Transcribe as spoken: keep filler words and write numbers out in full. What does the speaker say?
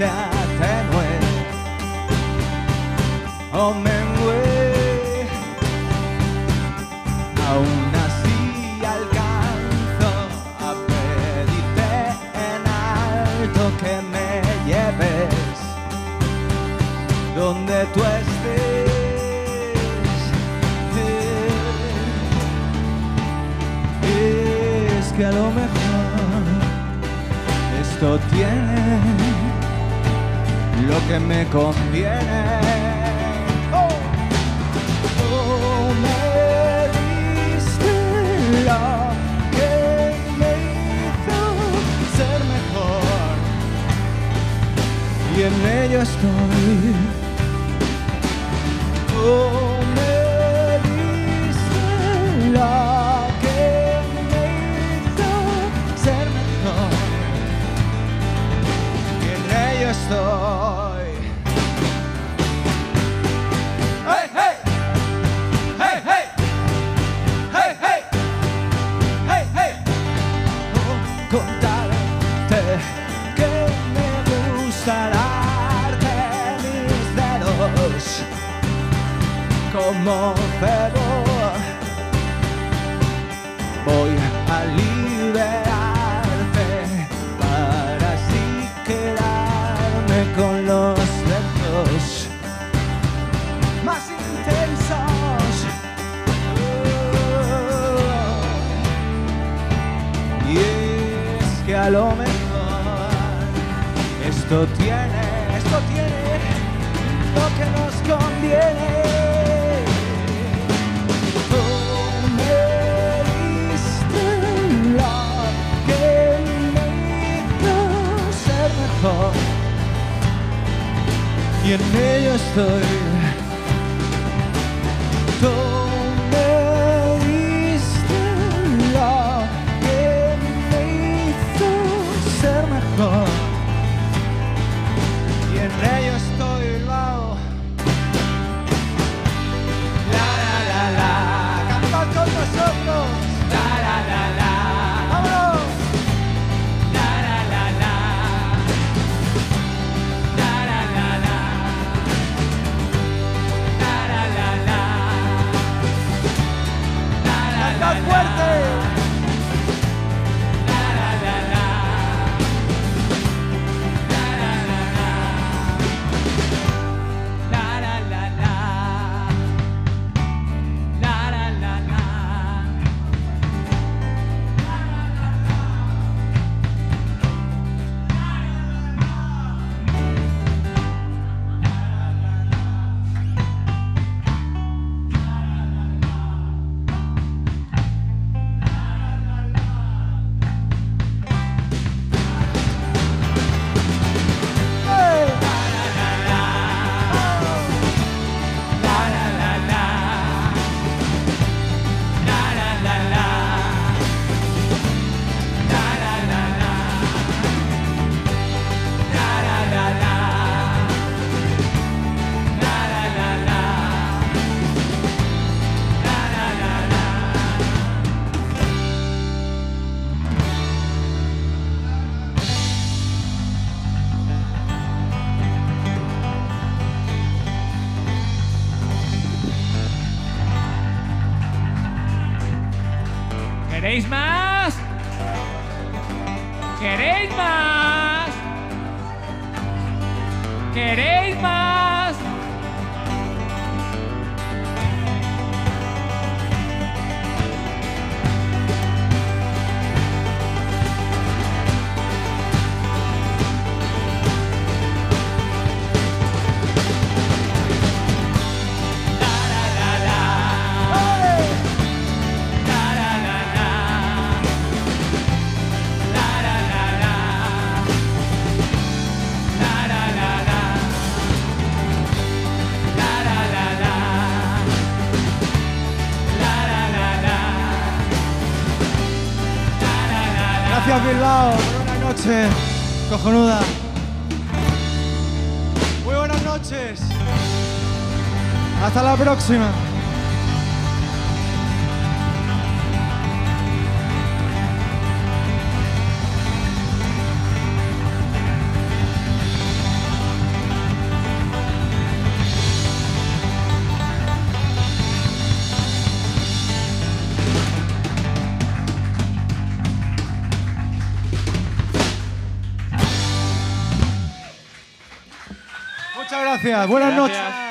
se atenúe o mengue, aún así alcanzo a pedirte en alto que me lleves donde tú estés. Es que a lo mejor esto tiene lo que me conviene. Oh, oh me diste lo que me hizo ser mejor y en ello estoy. Oh, me diste lo estoy. Hey, hey, hey, hey, hey, hey, hey, hey. Oh, contarte que me gusta darte mis dedos como cebo. Voy a liberarte para así quedar con los versos más intensos. Oh. Y es que a lo mejor esto tiene, esto tiene lo que nos conviene. Oh, me diste lo que me hizo ser mejor y en ello estoy. Tú me diste lo que me hizo ser mejor y en ello estoy. Wow. La la la la, cantad con nosotros. La la la la, vámonos. La la la la. ¡Cantad fuerte! ¿Queréis más? ¿Queréis más? ¿Queréis más? Gracias Bilbao, buenas noches, cojonuda. Muy buenas noches. Hasta la próxima. Muchas gracias. Buenas Gracias. noches.